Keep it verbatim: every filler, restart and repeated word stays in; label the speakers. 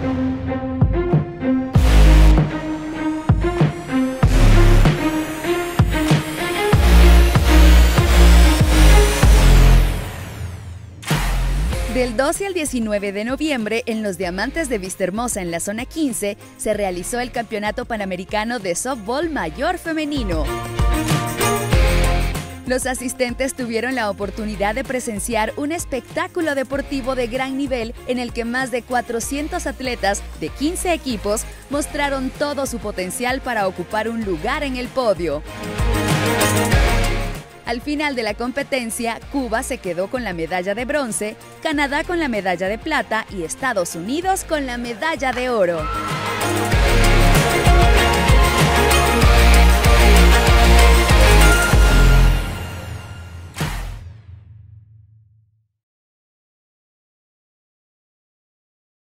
Speaker 1: Del doce al diecinueve de noviembre, en los Diamantes de Vistahermosa, en la zona quince, se realizó el Campeonato Panamericano de Softball Mayor Femenino. Los asistentes tuvieron la oportunidad de presenciar un espectáculo deportivo de gran nivel en el que más de cuatrocientos atletas de quince equipos mostraron todo su potencial para ocupar un lugar en el podio. Al final de la competencia, Cuba se quedó con la medalla de bronce, Canadá con la medalla de plata y Estados Unidos con la medalla de oro.